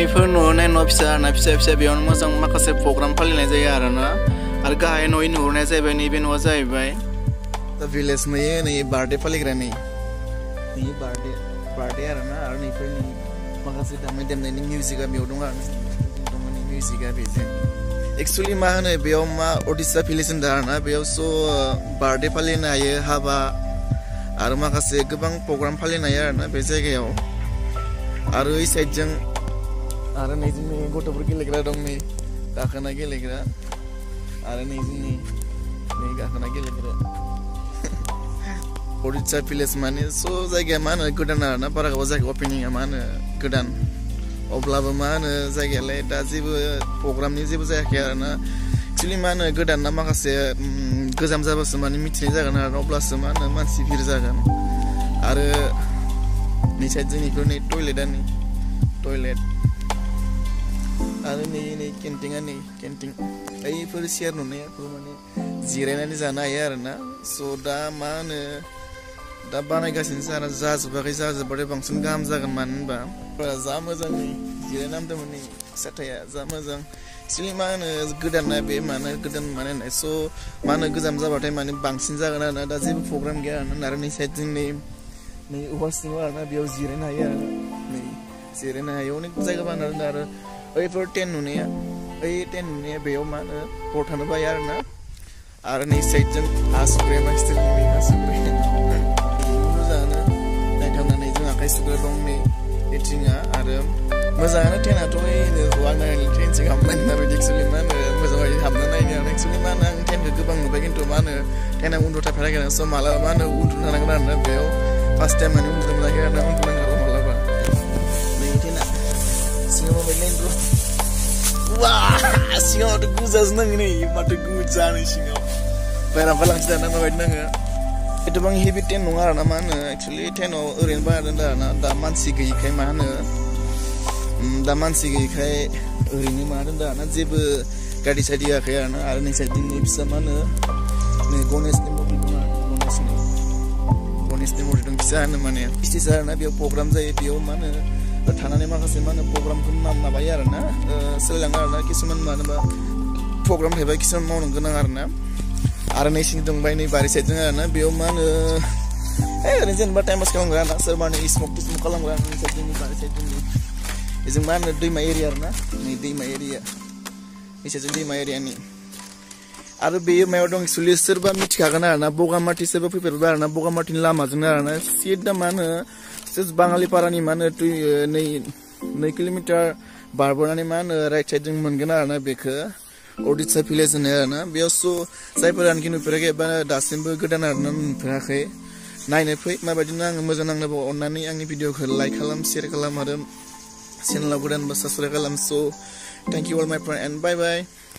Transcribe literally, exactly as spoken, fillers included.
नैफोर नुहुरनाय न' फिसा ना फिसा फिसा बेयावनो मोजां माखासे प्रग्राम फालिनाय जायो आरोना आरो गाहाय न'यै नुहुरनाया जाहैबाय नैबे न'आ जाहैबाय दा भिलेज नुयो नै बार्थडे फालिग्रा नै नै बार्थडे बार्थडे आरोना आरो नैफोरनि माखासे दामनाय देनायनि मिउजिकआ बेयाव दं आरो दङ नै मिउजिकआ बेजों एक्चुअली मा होनो बेयाव मा ओडिशा भिलेज होनदों आरोना बेयाव स' बार्थडे फालिनो हायो हाबा आरो माखासे गोबां प्रग्राम फालिनो हायो आरोना बे जायगायाव आरो ओइ साइडजों आरो नै जोंनि गथ'फोर गेलेग्रा दं नै गाखोना गेलेग्रा आरो नै जोंनि नै गाखोना गेलेग्रा ओडिशा भिलेज माने स' जायगाया मा होनो गोदान आरोना बारा गोबाव जायगा अपेनिंआ मा होनो गोदान अब्लाबो मा होनो जायगायालाय दा जेबो प्रग्रामनि जेबो जायाखै आरोना एक्चुअली मा होनो गोदान ना माखासे गोजाम जाबासो माने मिथिनाय जागोन आरो अब्लासो मा होनो मानसि भिर जागोन आरो नै साइड जोंनिखौ नै टयलेटआ नै टयलेट आरो नै नै केन्टिंआ नै केन्टिं बैफोर चेयार नुनायाखौ माने जिरायनानै जानो हायो आरोना स' दा मा होनो दा बानायगासिनो जाना जाजोबाखै जाजोबबाथाय बांसिन गाहाम जागोन मानो होनबा जा मोजां नै जिरायना दंमोन नै साथाया जा मोजां एक्चुअली मा होनो गोदान ना बे मानो गोदान माने होननाय स' मा होनो गोजाम जाबाथाय माने बांसिन जागोन आरोना दा जेबो प्रग्राम गैया आरोना आरो नै साइडजों नै नै औवा सिङाव आरोना बेयाव जिरायनो हायो आरो नै जिरायनो हायो अनेक जायगा बानायना आरो बैफोर टेन्ट नुनाया ओइ टेन्ट नुनाया बेयाव मा होनो हर थानो बायो आरोना आरो नै साइडजों हासुग्राया मा स्टाइलनि हासुग्राया मोजाङानो नायथावनानै जों आखाइ सुग्रा दं नै एथिङा आरो मोजाङानो टेन्टआथ' ओइनो आंना ट्रेनजों हाबनाय होनना बायदि एक्चुअलि मा होनो मोजाङै हाबनो नायनो आरो एक्चुअलि मा होनो आं टेन्टखौ गोबां नुबाय खिन्थु मा होनो टेन्टआ उन्दुथाफेराखै आरो स' मालाबा मा होनो उन्दुनो थानांगोन आरोना बेयाव फार्स्ट टाइम माने उन्दुनो मोनाखै आरोना उन्दुनांगौ मालाबा नै टेन्टआ सिङाव माबायदि नायनो वा सिङावथ' गुजासो नाङो नै माथो गुजा नै सिङाव बायरानिफ्राय लांसै दाना माबायदि नाङो एथ'बां हेभि टेन्ट नङा आरोना मा होनो एक्चुअलि टेन्टआव ओरैनो बानायदों आरोना दा मानसि गैयिखाय मा होनो दा मानसि गैयिखाय ओरैनो माबादों आरोना जेबो गारि साइड होआखै आरोना आरो नै साइडनि फिसा मा होनो नै गणेशनि मुरति दं आरो गणेशनि गणेशनि मुरति दं फिसा होनो माने स्टेज आरोना बेयाव प्रग्राम जायो बेयाव मा होनो थानानै माखासे मा होनो प्रग्रामखौ माबायो आरोना सोलिलाङो आरोना किसुमान मानोबा प्रग्राम थायोबा किसुमान मावनो गोनां आरोना आरो नै सिं दंबाय नै बारि साइडजों आरोना बेयाव मा होनो ओरैनो जेनेबा टाइम पास खालामग्रा आरोना सोरबा नै स्मक टिस्मक खालामग्रा नै साइडजों बारि साइडजों बेजों मा होनो दैमा एरिया आरोना नै दैमा एरिया नै साइडजों दैमा एरियानि आरो बेयो मायाव दं एक्चुअलि सोरबा मिथिखागोन आरोना बगामाथि सोरबा फैफेरबाय आरोना बगामाथिनि लामाजोंनो आरोना सिदा मा होनो बाङालिपारानि मा होनो नै नै किल'मिटार बारबोनानै मा होनो राइट साइडजों मोनगोन आरोना बेखौ ओडिशा भिलेज होनो आरोना बेयाव स' जायफोरानोखि नुफेराखै एबा दासिमबो गोदान आरोना नुफेराखै नायनो फै माबायदि नाङो मोजां नांनोबा अननानै आंनि भिडिअखौ लाइक खालाम शेयार खालाम आरो चेनेलाव गोदानबा साबस्क्राइब खालाम स' थेंक इउ अल माय फ्रेन्ड एन्ड बाय बाय